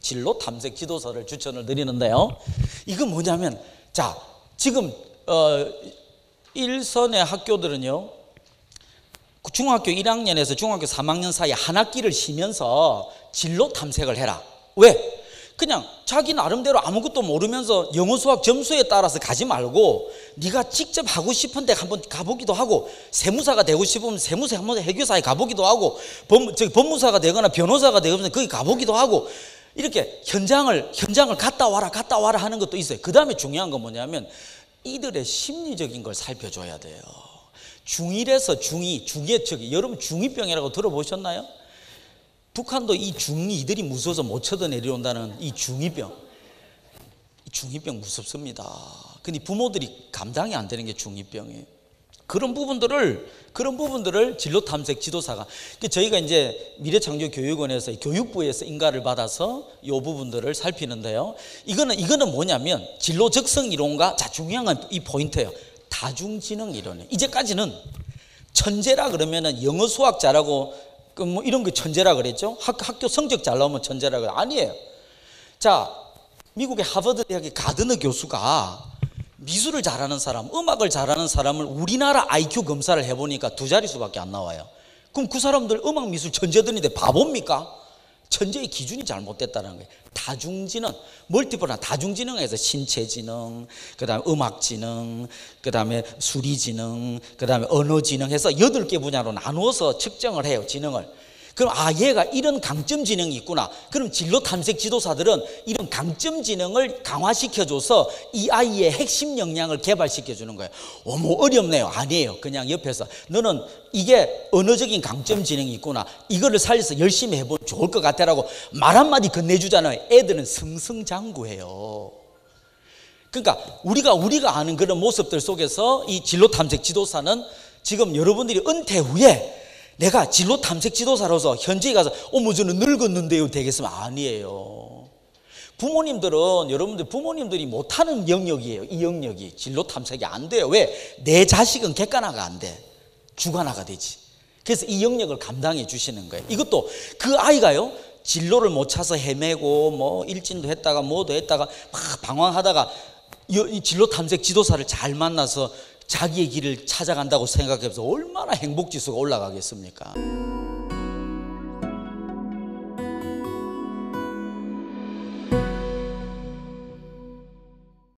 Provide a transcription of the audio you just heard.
진로 탐색 지도서를 추천을 드리는데요. 이건 뭐냐면, 자, 지금 일선의 학교들은요, 중학교 1학년에서 중학교 3학년 사이에 한 학기를 쉬면서 진로 탐색을 해라. 왜? 그냥 자기 나름대로 아무것도 모르면서 영어 수학 점수에 따라서 가지 말고 네가 직접 하고 싶은데 한번 가보기도 하고, 세무사가 되고 싶으면 세무사 한번 회계사에 가보기도 하고, 법무사가 되거나 변호사가 되거나 거기 가보기도 하고, 이렇게 현장을 갔다 와라 하는 것도 있어요. 그 다음에 중요한 건 뭐냐면 이들의 심리적인 걸 살펴줘야 돼요. 중1에서 중2, 여러분 중2병이라고 들어보셨나요? 북한도 이 중2들이 무서워서 못 쳐도 내려온다는 이 중2병 무섭습니다. 근데 부모들이 감당이 안 되는 게 중2병이에요. 그런 부분들을 진로 탐색 지도사가, 저희가 이제 미래창조교육원에서 교육부에서 인가를 받아서 이 부분들을 살피는데요. 이거는 뭐냐면 진로 적성 이론과, 자, 중요한 건 이 포인트예요. 다중지능 이론이에요. 이제까지는 천재라 그러면은 영어 수학 잘하고 뭐 이런 거 천재라 그랬죠. 학교 성적 잘 나오면 천재라 그래. 아니에요. 자, 미국의 하버드 대학의 가드너 교수가 미술을 잘하는 사람, 음악을 잘하는 사람을 우리나라 IQ 검사를 해보니까 2자릿수밖에 안 나와요. 그럼 그 사람들 음악 미술 천재들인데 바보입니까? 천재의 기준이 잘못됐다는 거예요. 다중지능, 멀티플한 다중지능에서 신체지능, 그 다음에 음악지능, 그 다음에 수리지능, 그 다음에 언어지능 해서 8개 분야로 나누어서 측정을 해요, 지능을. 그럼 얘가 이런 강점 지능이 있구나. 그럼 진로 탐색 지도사들은 이런 강점 지능을 강화시켜줘서 이 아이의 핵심 역량을 개발시켜주는 거예요. 뭐 어렵네요. 아니에요. 그냥 옆에서 너는 이게 언어적인 강점 지능이 있구나, 이거를 살려서 열심히 해보면 좋을 것 같아라고 말 한마디 건네주잖아요. 애들은 승승장구해요. 그러니까 우리가 아는 그런 모습들 속에서 이 진로 탐색 지도사는 지금 여러분들이 은퇴 후에 내가 진로 탐색 지도사로서 현지에 가서 저는 늙었는데요 되겠으면 아니에요. 여러분들 부모님들이 못하는 영역이에요. 이 영역이 진로 탐색이 안 돼요. 왜? 내 자식은 객관화가 안 돼. 주관화가 되지. 그래서 이 영역을 감당해 주시는 거예요. 이것도 그 아이가요, 진로를 못 찾아서 헤매고 뭐 일진도 했다가 뭐도 했다가 막 방황하다가 이 진로 탐색 지도사를 잘 만나서 자기의 길을 찾아간다고 생각해서 얼마나 행복지수가 올라가겠습니까?